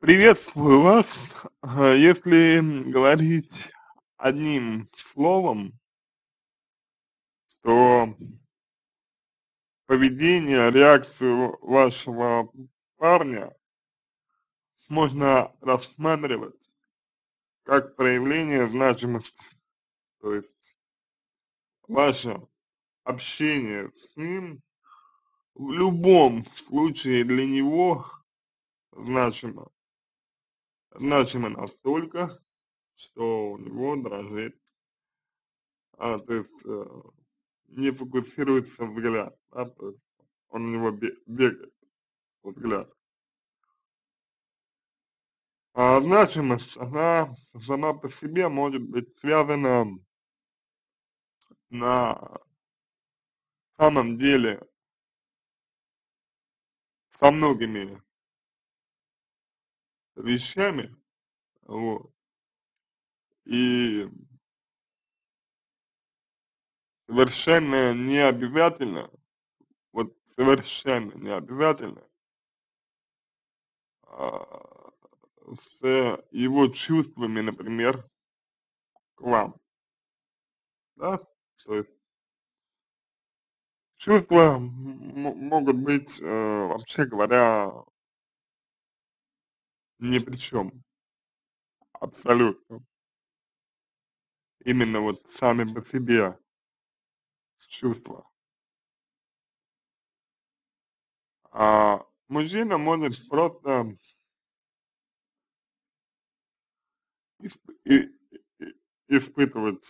Приветствую вас. Если говорить одним словом, то поведение, реакцию вашего парня можно рассматривать как проявление значимости. То есть ваше общение с ним в любом случае для него значимо. Значимо настолько, что у него дрожит, то есть не фокусируется взгляд, да, то есть он у него бегает взгляд. А значимость, она сама по себе может быть связана на самом деле со многими вещами, вот, и совершенно не обязательно, вот совершенно не обязательно а, с его чувствами, например, к вам, да, то есть чувства могут быть, вообще говоря, ни при чем, абсолютно. Именно вот сами по себе чувства. Мужчина может просто исп и и испытывать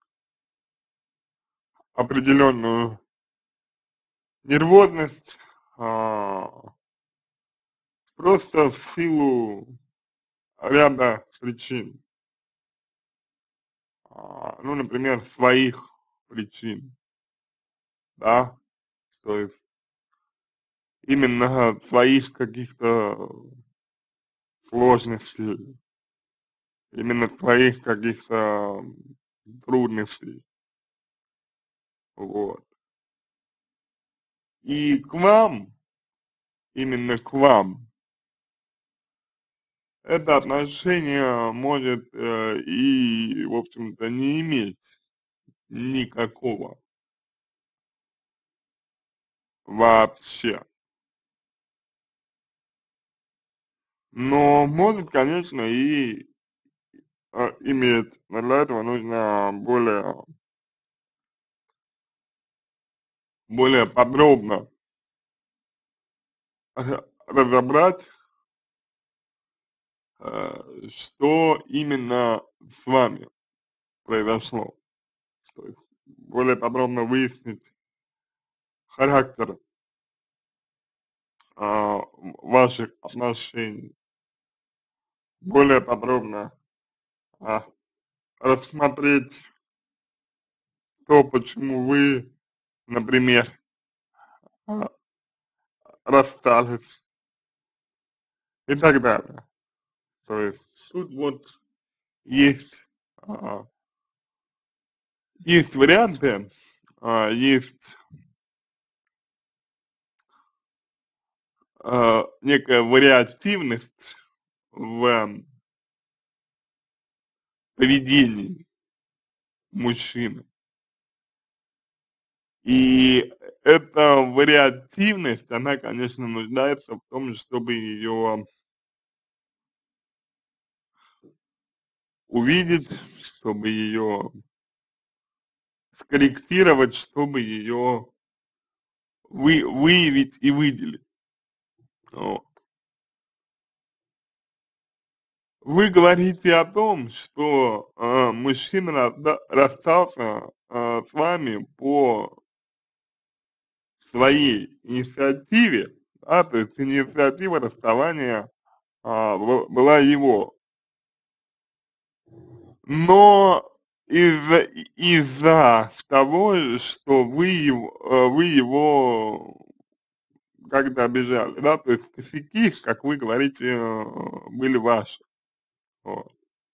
определенную нервозность, просто в силу ряда причин. Ну, например, своих причин, да, то есть именно своих каких-то сложностей, именно своих каких-то трудностей, вот. И к вам, именно к вам, это отношение может и, в общем-то, не иметь никакого вообще. Но может, конечно, и иметь, но для этого нужно более подробно разобрать, что именно с вами произошло. То есть более подробно выяснить характер ваших отношений, более подробно а, рассмотреть то, почему вы, например, а, расстались и так далее. То есть тут вот есть, а, есть варианты, есть некая вариативность в поведении мужчины. И эта вариативность, она, конечно, нуждается в том, чтобы ее увидеть, чтобы ее скорректировать, чтобы ее выявить и выделить. Вот. Вы говорите о том, что мужчина расстался с вами по своей инициативе, да, то есть инициатива расставания была его. Но из-за того, что вы его как-то обижали, да, то есть косяки, как вы говорите, были ваши. Вот.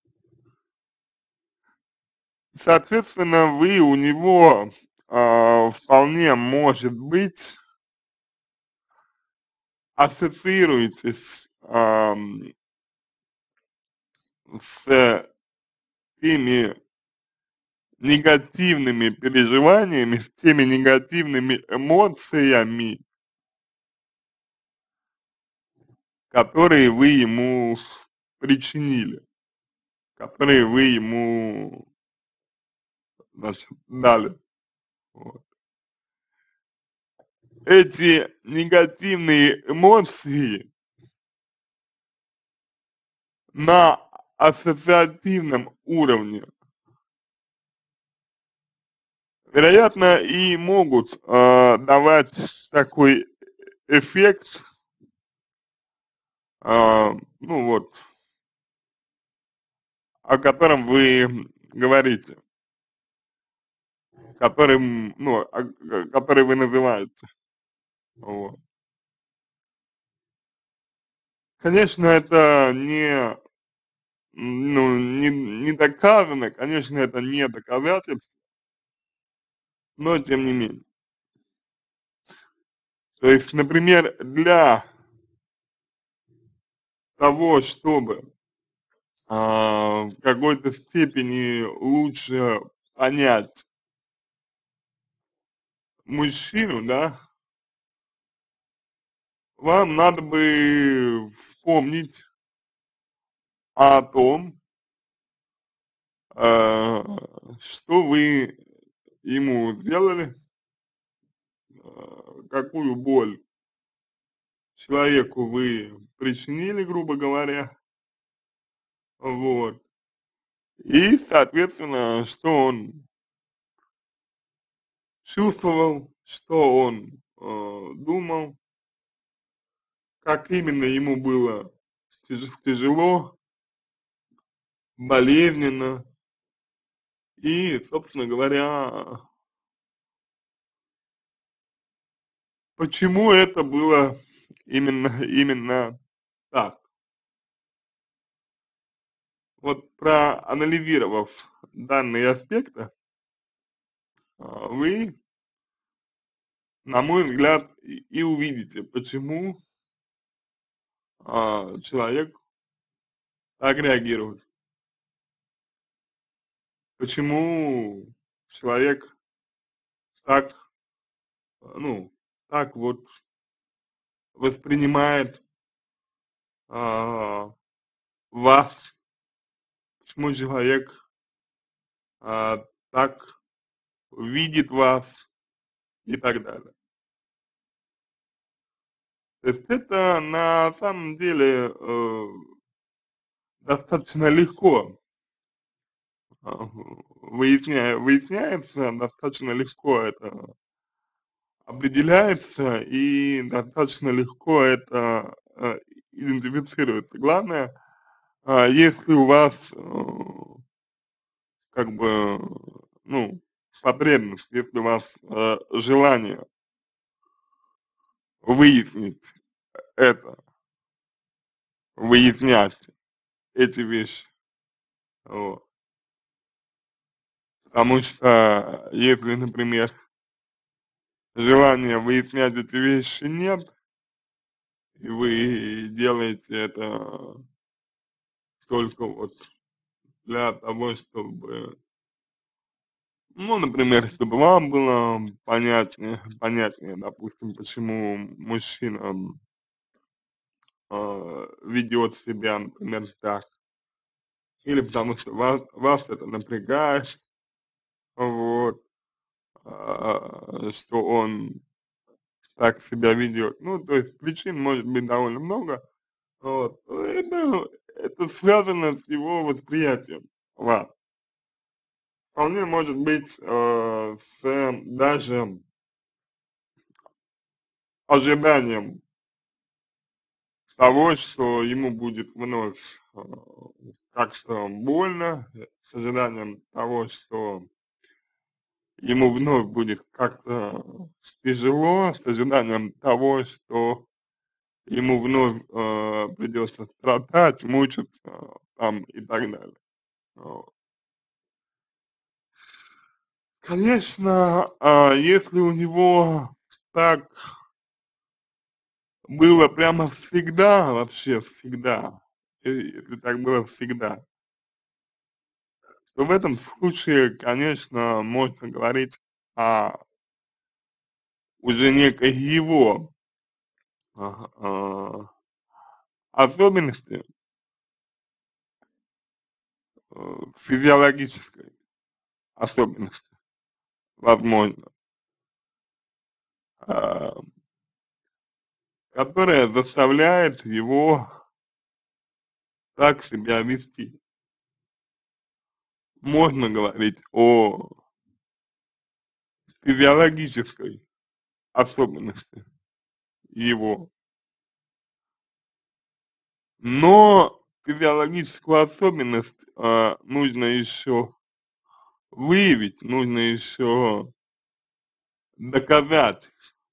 Соответственно, вы у него вполне может быть ассоциируетесь с теми негативными переживаниями, с теми негативными эмоциями, которые вы ему причинили, которые вы ему, значит, дали. Вот. Эти негативные эмоции на ассоциативном уровне, вероятно, и могут давать такой эффект, ну вот, о котором вы говорите, которым, ну, который вы называете. Вот. Конечно, это не доказано, конечно, это не доказательство, но тем не менее. То есть, например, для того, чтобы в какой-то степени лучше понять мужчину, да, вам надо бы вспомнить о том, э, что вы ему сделали, какую боль человеку вы причинили, грубо говоря, вот, и, соответственно, что он чувствовал, что он думал, как именно ему было тяжело, болезненно, и, собственно говоря, почему это было именно так. Вот проанализировав данные аспекты, вы, на мой взгляд, и увидите, почему человек так реагирует, почему человек так, ну, так вот воспринимает вас, почему человек так видит вас и так далее. То есть это на самом деле достаточно легко выясняется, достаточно легко это определяется и достаточно легко это идентифицируется. Главное, если у вас как бы, ну, потребность, если у вас желание выяснить это, выяснять эти вещи, вот. Потому что если, например, желания выяснять эти вещи нет, и вы делаете это только вот для того, чтобы, ну, например, чтобы вам было понятнее, допустим, почему мужчина ведет себя, например, так, или потому что вас это напрягает, вот, что он так себя ведет. Ну, то есть причин может быть довольно много, вот. Это связано с его восприятием вас. Вполне может быть с даже ожиданием того, что ему будет вновь как-то больно, с ожиданием того, что ему вновь будет как-то тяжело, с ожиданием того, что ему вновь придется страдать, мучиться там и так далее. Вот. Конечно, если у него так было прямо всегда, вообще всегда, если так было всегда, то в этом случае, конечно, можно говорить о уже некой его особенности, физиологической особенности, возможно, а, которая заставляет его так себя вести. Можно говорить о физиологической особенности его, но физиологическую особенность нужно еще выявить, нужно еще доказать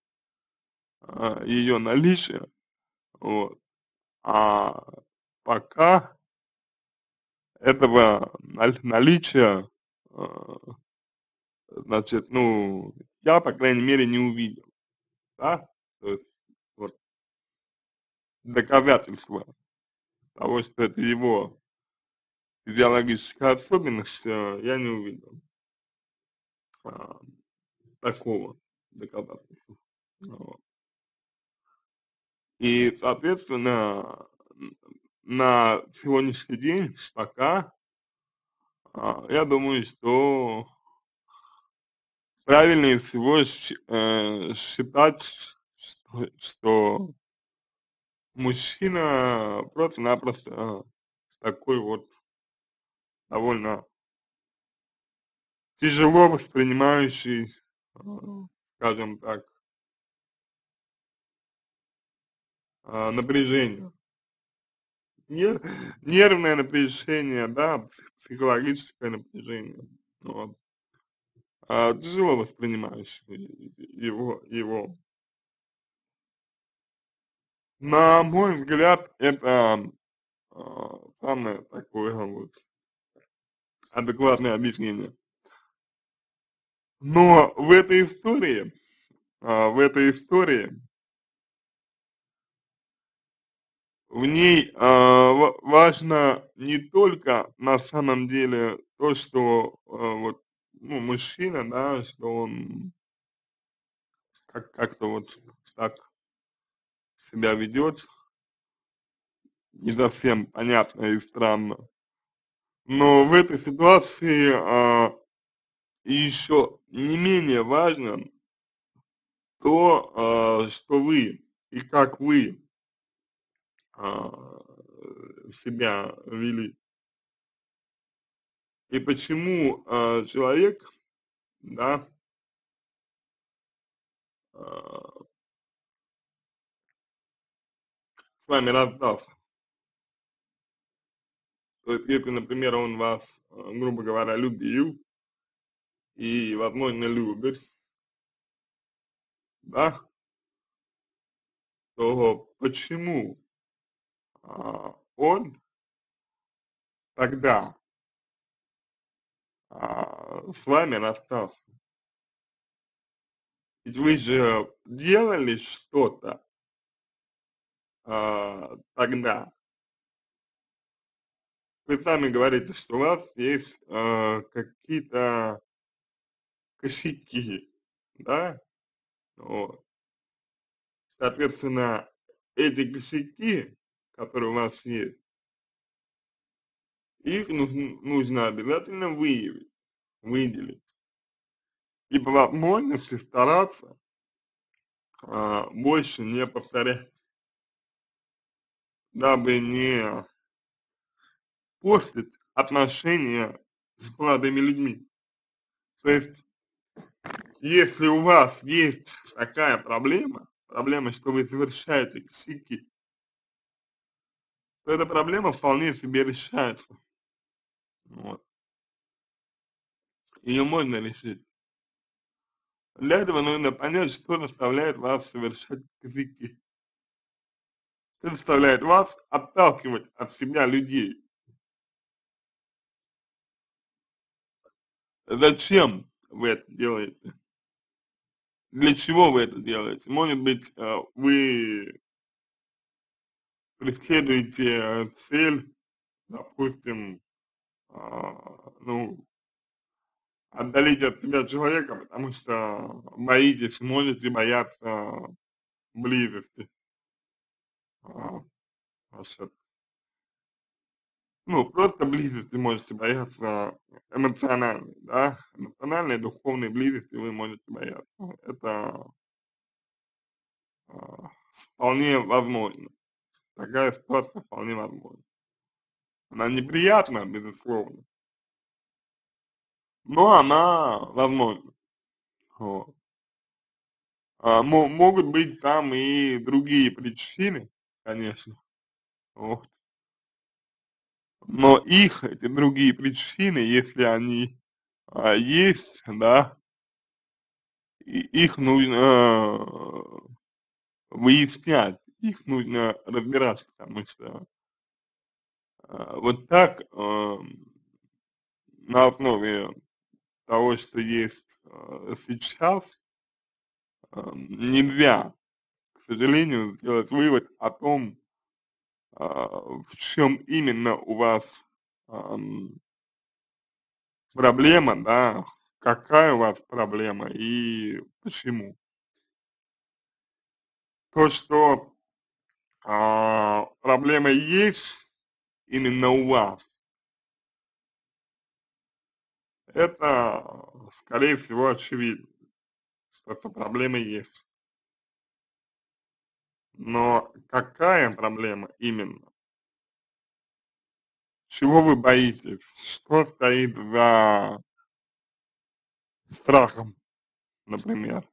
ее наличие, вот. А пока этого наличия, а, значит, ну, я, по крайней мере, не увидел, да, то есть вот доказательства того, что это его физиологическая особенность, я не увидел а, такого доказательства. Вот. И, соответственно, на сегодняшний день пока я думаю, что правильнее всего считать, что мужчина просто-напросто такой вот довольно тяжело воспринимающий, а, скажем так, напряжение. Нер Нервное напряжение, да, психологическое напряжение. Вот. Тяжело воспринимающий его. На мой взгляд, это самое такое вот адекватное объяснение. Но в этой истории в ней важно не только на самом деле то, что вот, ну, мужчина, да, что он как-то вот так себя ведет, не совсем понятно и странно. Но в этой ситуации еще не менее важно то, что вы и как вы себя вели. И почему человек, да, а, с вами расстался. То есть, если, например, он вас, грубо говоря, любил и, возможно, любит, да, то почему он тогда с вами расстался? Ведь вы же делали что-то тогда. Вы сами говорите, что у вас есть какие-то косяки, да, вот. Соответственно, эти косяки, которые у вас есть, их нужно обязательно выделить и по возможности стараться больше не повторять, дабы не портить отношения с молодыми людьми. То есть, если у вас есть такая проблема, что вы совершаете косяки, то эта проблема вполне себе решается. Вот. Ее можно решить. Для этого нужно понять, что заставляет вас совершать косяки, что заставляет вас отталкивать от себя людей. Зачем вы это делаете? Для чего вы это делаете? Может быть, вы преследуете цель, допустим, ну, отдалить от себя человека, потому что боитесь, можете бояться близости, а, вообще. Ну, просто близости можете бояться эмоциональной, да, эмоциональной, духовной близости вы можете бояться. Это а, вполне возможно. Такая ситуация вполне возможна. Она неприятна, безусловно, но она возможна. Вот. Могут быть там и другие причины, конечно, вот. Но их, эти другие причины, если они есть, да, их нужно выяснять, их нужно разбирать, потому что вот так на основе того, что есть сейчас, нельзя, к сожалению, сделать вывод о том, в чем именно у вас ам, проблема, да, какая у вас проблема и почему. То, что проблема есть именно у вас, это, скорее всего, очевидно, что эта проблема есть. Но какая проблема именно? Чего вы боитесь? Что стоит за страхом, например?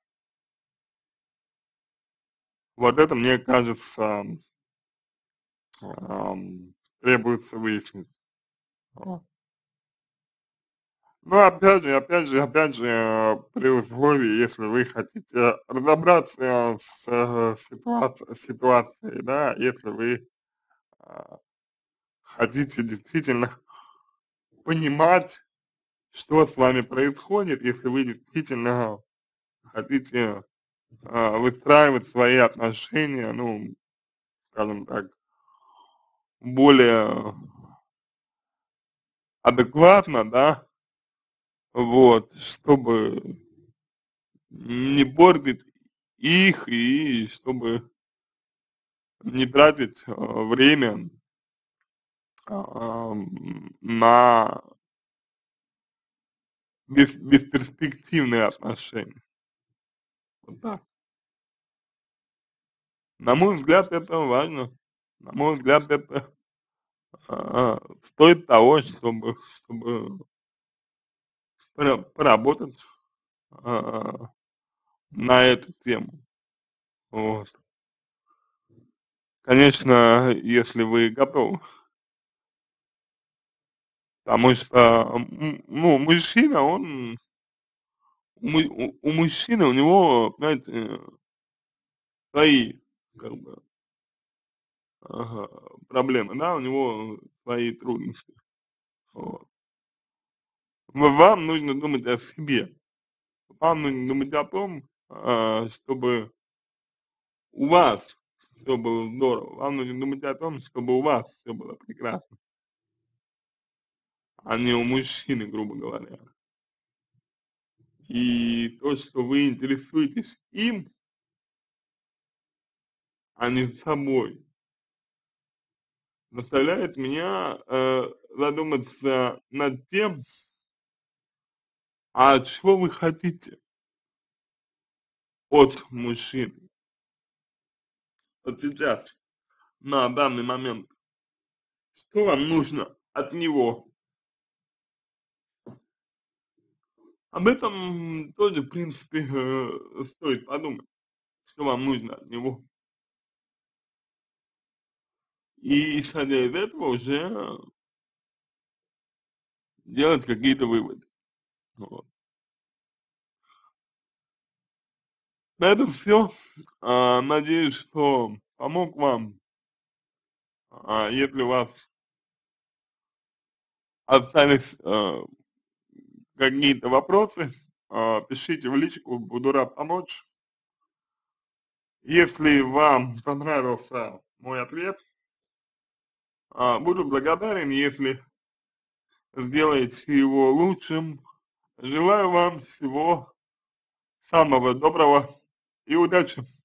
Вот это, мне кажется, требуется выяснить. Вот. Ну, опять же, при условии, если вы хотите разобраться с ситуацией, да, если вы а, хотите действительно понимать, что с вами происходит, если вы действительно хотите выстраивать свои отношения, ну, скажем так, более адекватно, да, вот, чтобы не портить их и чтобы не тратить время на бесперспективные отношения. Вот так. На мой взгляд, это важно. На мой взгляд, это стоит того, чтобы поработать а, на эту тему. Вот. Конечно, если вы готовы, потому что, ну, мужчина, он, у мужчины, у него, знаете, свои, как бы, ага, проблемы, да, у него свои трудности. Вот. Вам нужно думать о себе, вам нужно думать о том, чтобы у вас все было здорово, вам нужно думать о том, чтобы у вас все было прекрасно, а не у мужчины, грубо говоря. И то, что вы интересуетесь им, а не собой, заставляет меня задуматься над тем, а чего вы хотите от мужчины вот сейчас, на данный момент, что вам нужно от него. Об этом тоже, в принципе, стоит подумать, что вам нужно от него. И исходя из этого уже делать какие-то выводы. Вот. На этом все. Надеюсь, что помог вам. Если у вас остались какие-то вопросы, пишите в личку, буду рад помочь. Если вам понравился мой ответ, буду благодарен, если сделаете его лучшим. Желаю вам всего самого доброго и удачи!